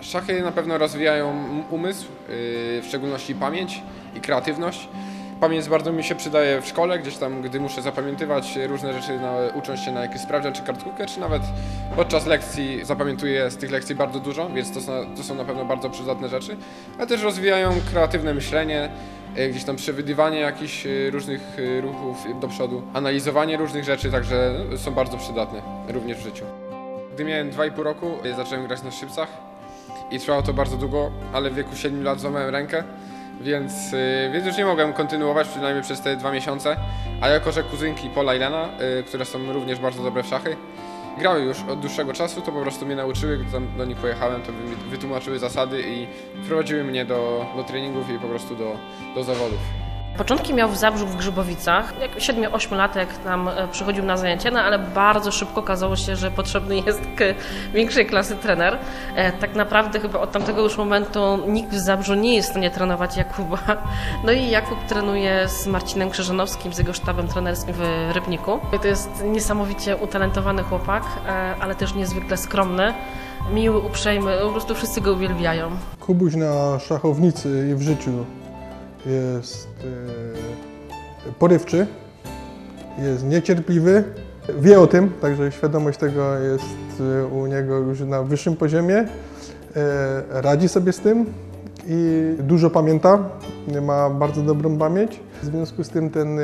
Szachy na pewno rozwijają umysł, w szczególności pamięć i kreatywność. Pamięć bardzo mi się przydaje w szkole, gdzieś tam, gdy muszę zapamiętywać różne rzeczy, ucząc się na jakiś sprawdzian czy kartkówkę, czy nawet podczas lekcji zapamiętuję z tych lekcji bardzo dużo, więc to są na pewno bardzo przydatne rzeczy, ale też rozwijają kreatywne myślenie, gdzieś tam przewidywanie jakichś różnych ruchów do przodu, analizowanie różnych rzeczy, także są bardzo przydatne również w życiu. Gdy miałem 2,5 roku, zacząłem grać na skrzypcach i trwało to bardzo długo, ale w wieku 7 lat złamałem rękę, więc już nie mogłem kontynuować, przynajmniej przez te 2 miesiące, a jako że kuzynki Pola i Lena, które są również bardzo dobre w szachy, grały już od dłuższego czasu, to po prostu mnie nauczyły, gdy tam do nich pojechałem, to wytłumaczyły zasady i wprowadziły mnie do treningów i po prostu do zawodów. Początki miał w Zabrzu w Grzybowicach. Jak 7-8-latek tam przychodził na zajęcia, no ale bardzo szybko okazało się, że potrzebny jest większej klasy trener. Tak naprawdę chyba od tamtego już momentu nikt w Zabrzu nie jest w stanie trenować Jakuba. No i Jakub trenuje z Marcinem Krzyżanowskim, z jego sztabem trenerskim w Rybniku. To jest niesamowicie utalentowany chłopak, ale też niezwykle skromny, miły, uprzejmy, po prostu wszyscy go uwielbiają. Kubuś na szachownicy i w życiu jest porywczy, jest niecierpliwy, wie o tym, także świadomość tego jest u niego już na wyższym poziomie, radzi sobie z tym i dużo pamięta, ma bardzo dobrą pamięć. W związku z tym ten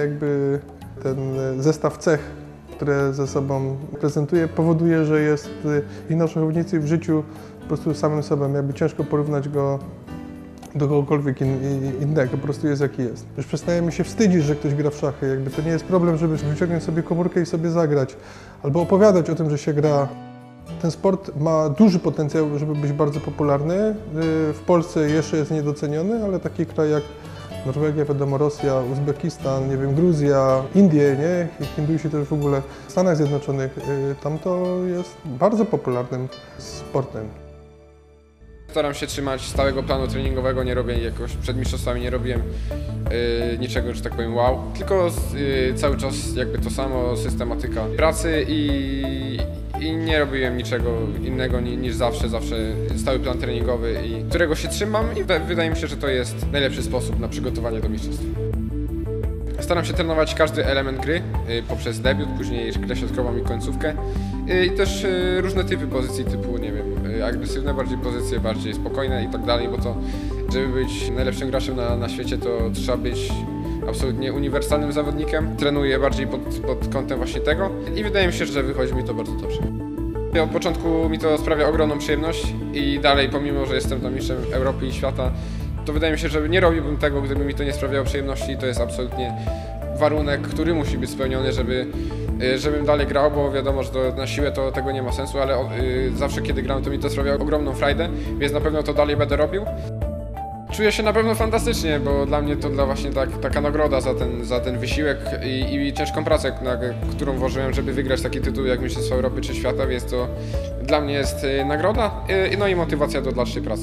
zestaw cech, które ze sobą prezentuje, powoduje, że jest i na szachownicy i w życiu po prostu samym sobą, jakby ciężko porównać go do kogokolwiek innego, po prostu jest jaki jest. Już przestajemy się wstydzić, że ktoś gra w szachy, to nie jest problem, żeby wyciągnąć sobie komórkę i sobie zagrać, albo opowiadać o tym, że się gra. Ten sport ma duży potencjał, żeby być bardzo popularny. W Polsce jeszcze jest niedoceniony, ale taki kraj jak Norwegia, wiadomo, Rosja, Uzbekistan, nie wiem, Gruzja, Indie, nie? Hindusi też w ogóle, w Stanach Zjednoczonych, tam to jest bardzo popularnym sportem. Staram się trzymać stałego planu treningowego, nie robię jakoś przed mistrzostwami, nie robiłem niczego, że tak powiem, wow. Tylko cały czas jakby to samo, systematyka pracy i nie robiłem niczego innego niż zawsze stały plan treningowy, którego się trzymam i wydaje mi się, że to jest najlepszy sposób na przygotowanie do mistrzostw. Staram się trenować każdy element gry poprzez debiut, później grę środkową i końcówkę i też różne typy pozycji typu, nie wiem, agresywne bardziej pozycje, bardziej spokojne i tak dalej, bo to, żeby być najlepszym graczem na świecie, to trzeba być absolutnie uniwersalnym zawodnikiem. Trenuję bardziej pod kątem właśnie tego i wydaje mi się, że wychodzi mi to bardzo dobrze. Od początku mi to sprawia ogromną przyjemność i dalej, pomimo że jestem tam mistrzem Europy i świata, to wydaje mi się, że nie robiłbym tego, gdyby mi to nie sprawiało przyjemności. To jest absolutnie warunek, który musi być spełniony, żebym dalej grał, bo wiadomo, że na siłę to tego nie ma sensu, ale zawsze kiedy gram, to mi to sprawia ogromną frajdę, więc na pewno to dalej będę robił. Czuję się na pewno fantastycznie, bo dla mnie to właśnie taka nagroda za ten wysiłek i ciężką pracę, którą włożyłem, żeby wygrać taki tytuł jak Mistrzostwa Europy czy Świata, więc to dla mnie jest nagroda, no i motywacja do dalszej pracy.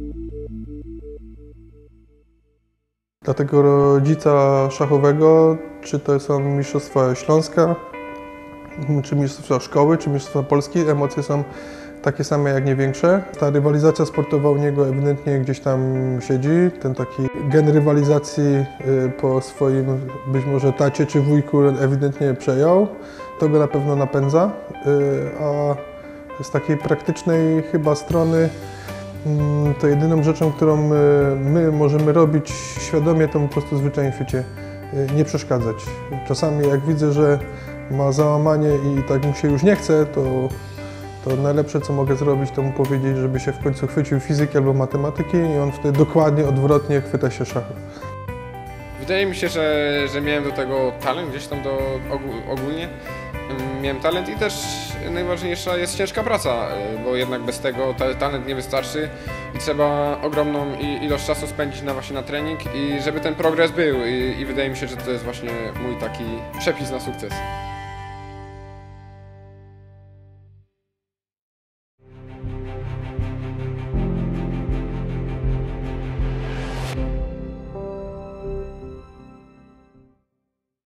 Dla tego rodzica szachowego, czy to są mistrzostwa Śląska, czy mistrzostwa szkoły, czy mistrzostwa Polski, emocje są takie same jak nie większe. Ta rywalizacja sportowa u niego ewidentnie gdzieś tam siedzi. Ten taki gen rywalizacji po swoim być może tacie czy wujku ewidentnie przejął. To go na pewno napędza, a z takiej praktycznej chyba strony to jedyną rzeczą, którą my możemy robić świadomie, to po prostu zwyczajnie w świecie nie przeszkadzać. Czasami jak widzę, że ma załamanie i tak mu się już nie chce, to najlepsze, co mogę zrobić, to mu powiedzieć, żeby się w końcu chwycił fizyki albo matematyki i on wtedy dokładnie odwrotnie chwyta się szachu. Wydaje mi się, że miałem do tego talent gdzieś tam ogólnie. Miałem talent i też najważniejsza jest ciężka praca, bo jednak bez tego talent nie wystarczy i trzeba ogromną ilość czasu spędzić właśnie na trening i żeby ten progres był i wydaje mi się, że to jest właśnie mój taki przepis na sukces.